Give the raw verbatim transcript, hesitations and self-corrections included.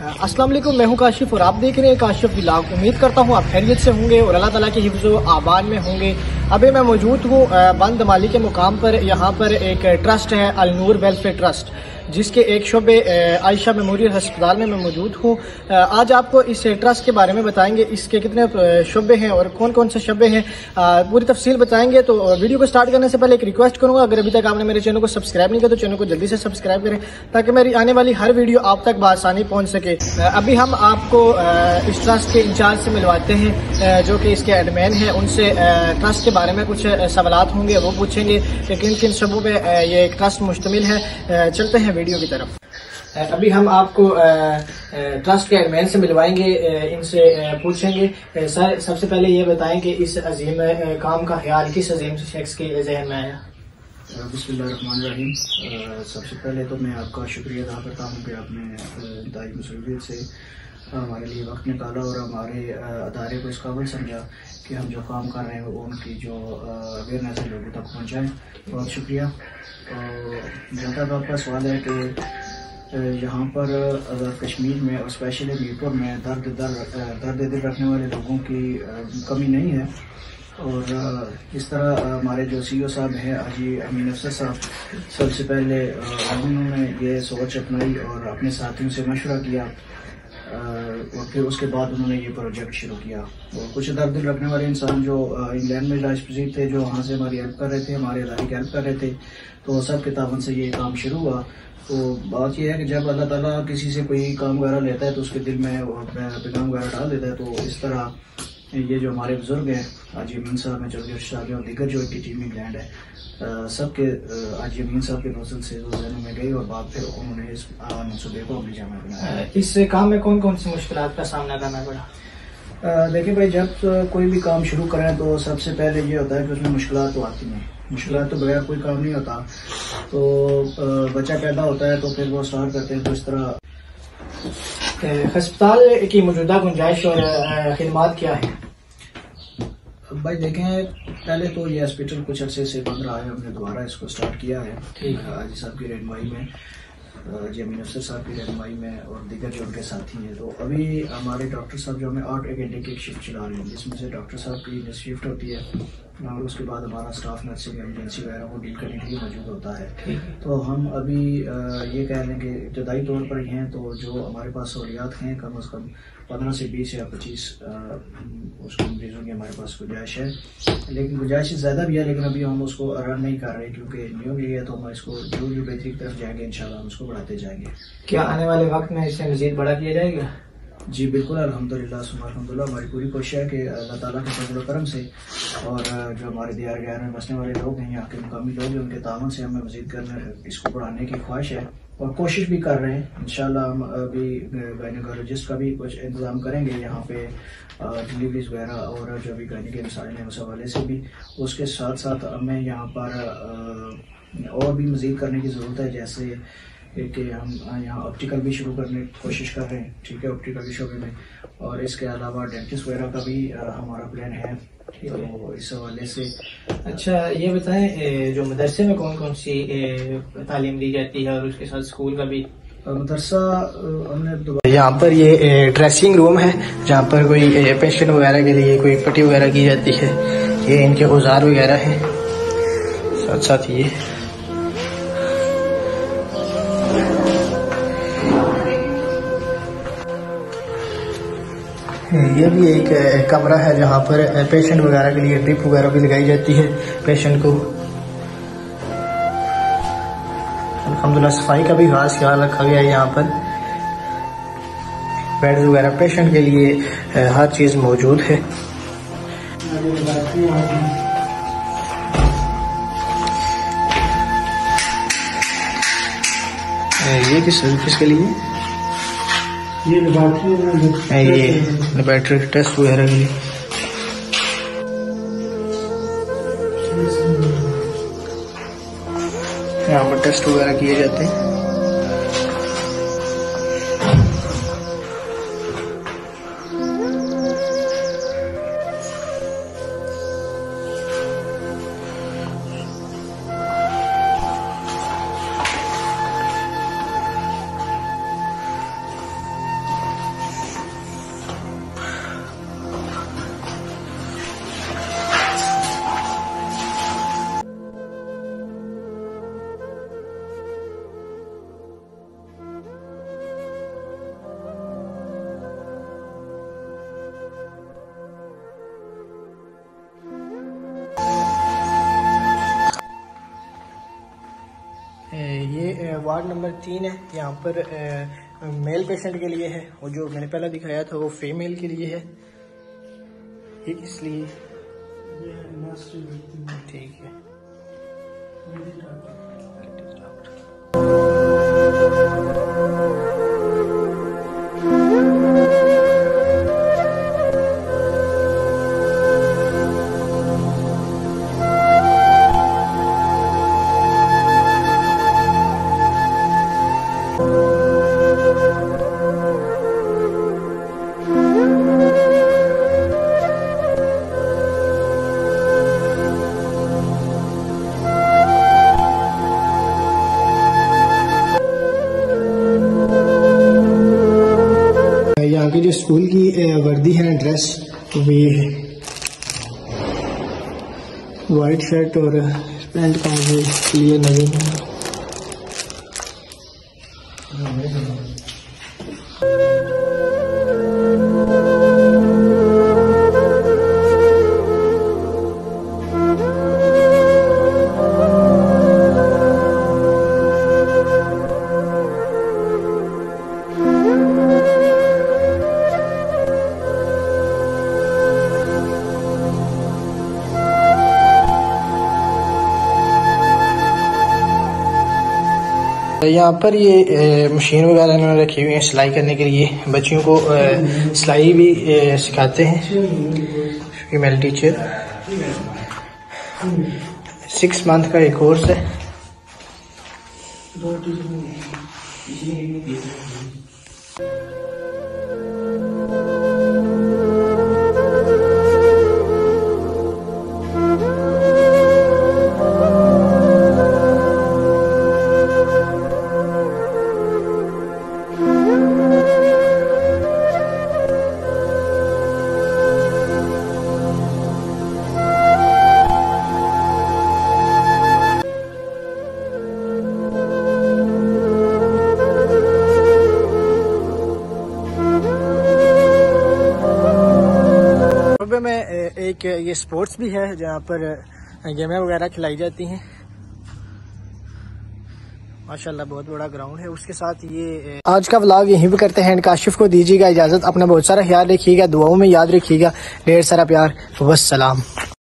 अस्सलाम वालेकुम, मैं हूं काशिफ और आप देख रहे हैं काशिफ व्लॉग। उम्मीद करता हूं आप खैरियत से होंगे और अल्लाह ताला के हिफ्ज़ व आबाद में होंगे। अभी मैं मौजूद हूं बंद माली के मुकाम पर। यहाँ पर एक ट्रस्ट है अल नूर वेलफेयर ट्रस्ट, जिसके एक शोबे आयशा मेमोरियल अस्पताल में मैं मौजूद हूँ। आज आपको इस ट्रस्ट के बारे में बताएंगे, इसके कितने शोबे हैं और कौन कौन से शोबे हैं, पूरी तफसील बताएंगे। तो वीडियो को स्टार्ट करने से पहले एक रिक्वेस्ट करूंगा, अगर अभी तक आपने मेरे चैनल को सब्सक्राइब नहीं किया तो चैनल को जल्दी से सब्सक्राइब करें ताकि मेरी आने वाली हर वीडियो आप तक बआसानी पहुंच सके। अभी हम आपको इस ट्रस्ट के इंचार्ज से मिलवाते हैं, जो कि इसके एडमिन हैं। उनसे ट्रस्ट के बारे में कुछ सवालात होंगे, वो पूछेंगे कि किन किन शोबों पे ये एक ट्रस्ट मुश्तमिल है। चलते हैं वीडियो की तरफ। अभी हम आपको ट्रस्ट के एडमिन से मिलवाएंगे, इनसे पूछेंगे। सर, सबसे पहले ये बताएं कि इस अजीम काम का ख्याल किस अजीम शख्स के जहन में आया? बिस्मिल्लाहिर्रहमानिर्रहीम। सबसे पहले तो मैं आपका शुक्रिया अदा करता हूँ कि आपने इंतहाई मसरूफियत से हमारे लिए वक्त निकाला और हमारे अदारे को इस काबिल समझा कि हम जो काम कर रहे हैं वो उनकी जो अवेयरनेस है लोगों तक पहुँचाएँ। बहुत शुक्रिया। जहाँ तक आपका सवाल है कि यहाँ पर अगर कश्मीर में और स्पेशली मीरपुर में दर्द दर्द दर्द दिल रखने वाले लोगों की कमी नहीं है। और इस तरह हमारे जो सी ओ साहब हैं हाजी अमीन अफसर साहब, सबसे पहले उन्होंने ये सोच अपनाई और अपने साथियों से मशवरा किया और फिर उसके बाद उन्होंने ये प्रोजेक्ट शुरू किया। और कुछ दर्द दिल रखने वाले इंसान जो इंग्लैंड में इलाज पजीर थे, जो वहाँ से हमारी हेल्प कर रहे थे, हमारे इलाज की हेल्प कर रहे थे, तो सब के तावन से ये काम शुरू हुआ। तो बात यह है कि जब अल्लाह ताला किसी से कोई काम वगैरह लेता है तो उसके दिल में पैगाम वगैरह डाल देता है। तो इस तरह ये जो हमारे बुजुर्ग हैं हाजी अमीन साहब हैं, चौधरी साहब और दीगर जो इनकी टीम इंग्लैंड है, सबके हाजी अमीन साहब के नौजल से जहनों में गई और बाद फिर उन्होंने इस मनसूबे को अमली जामा बनाया। इस काम में कौन कौन सी मुश्किलात का सामना करना पड़ा? देखिए भाई, जब कोई भी काम शुरू करें तो सबसे पहले ये होता है कि उसमें मुश्किलात तो आती हैं। मुश्किलात तो बगैर कोई काम नहीं होता। तो बच्चा पैदा होता है तो फिर वो स्टार्ट करते हैं। तो इस तरह अस्पताल की मौजूदा गुंजाइश और खिदमात क्या है? भाई देखें, पहले तो ये हॉस्पिटल कुछ अरसे से बंद रहा है, हमने दोबारा इसको स्टार्ट किया है। ठीक है, हाजी साहब की रहनुमाई में, जी अमीन अफसर साहब की रहनुमाई में और दीगर जो उनके साथी हैं। तो अभी हमारे डॉक्टर साहब जो हमें आठ एक घंटे की शिफ्ट चला रहे हैं, जिसमें से डॉक्टर साहब की शिफ्ट होती है और उसके बाद हमारा स्टाफ नर्सिंग एमरजेंसी वगैरह को डील करने के लिए मौजूद होता है। तो हम अभी ये कह लें कि इब्तदाई तौर पर ही हैं, तो जो हमारे पास सहूलियात हैं कम अज़ कम पंद्रह से बीस या पच्चीस उसको मरीजों की हमारे पास गुंजाइश है। लेकिन गुंजाइश ज़्यादा भी है, लेकिन अभी हम उसको रन नहीं कर रहे क्योंकि न्यू भी है। तो हम इसको जो जो बेहतरी की तरफ जाएंगे इंशाल्लाह हम उसको बढ़ाते जाएंगे। क्या आने वाले वक्त में इसे मज़ीद बढ़ा दिया जाएगा? जी बिल्कुल, अल्हम्दुलिल्लाह सुम्मा अल्हम्दुलिल्लाह। हमारी पूरी कोशिश है कि अल्लाह ताला के फजल करम से और जो हमारे दियार गैर में बसने वाले लोग हैं, यहाँ के मुकामी लोग हैं, उनके तावन से हमें मज़ीद करने इसको बढ़ाने की ख्वाहिश है और कोशिश भी कर रहे हैं। इंशाल्लाह हम अभी गायनेकोलॉजिस्ट का भी कुछ इंतजाम करेंगे यहाँ पे, डिलीवरीज वगैरह और जो भी गायने के मिसाइल हैं उस हवाले से भी। उसके साथ साथ हमें यहाँ पर और भी मज़ीद करने की ज़रूरत है, जैसे कि हम यहाँ ऑप्टिकल भी शुरू करने की कोशिश कर रहे हैं। ठीक है, ऑप्टिकल के शोबे में, और इसके अलावा डेंटिस्ट वगैरह का भी हमारा प्लान है। तो इस हवाले से अच्छा ये बताएं, जो मदरसे में कौन कौन सी तालीम दी जाती है और उसके साथ स्कूल का भी? मदरसा हमने यहाँ पर ये ड्रेसिंग रूम है जहाँ पर कोई पेशेंट वगैरह के लिए कोई पट्टी वगैरह की जाती है। ये इनके औजार वगैरह हैं, साथ साथ ये ये भी एक कमरा है जहाँ पर पेशेंट वगैरह के लिए ड्रिप वगैरह भी लगाई जाती है पेशेंट को। अल्हम्दुलिल्लाह सफाई का भी खास ख्याल रखा गया है। यहाँ पर बेड्स वगैरह पेशेंट के लिए हर चीज़ मौजूद है। ये किस किसके लिए? ये लेबोरेटरी ये लेबोरेटरी टेस्ट वगैरह के लिए। यहाँ पर टेस्ट वगैरह किए जाते हैं। वार्ड नंबर तीन है। यहाँ पर मेल पेशेंट के लिए है और जो मैंने पहले दिखाया था वो फीमेल के लिए है। ये इसलिए ठीक है। यहाँ की जो स्कूल की वर्दी है ड्रेस वो ये है, वाइट शर्ट और पैंट का मुझे क्लियर नजर नहीं आ यहाँ पर ये मशीन वगैरह इन्होंने रखी हुई है सिलाई करने के लिए। बच्चियों को सिलाई भी ए, सिखाते हैं फीमेल टीचर। सिक्स मंथ का एक कोर्स है। में एक ये स्पोर्ट्स भी है जहाँ पर गेमें वगैरह खिलाई जाती हैं। माशाल्लाह बहुत बड़ा ग्राउंड है। उसके साथ ये आज का व्लॉग यहीं पे करते हैं। काशिफ को दीजिएगा इजाजत। अपना बहुत सारा ख्याल रखिएगा, दुआओं में याद रखिएगा। ढेर सारा प्यार। वस्सलाम।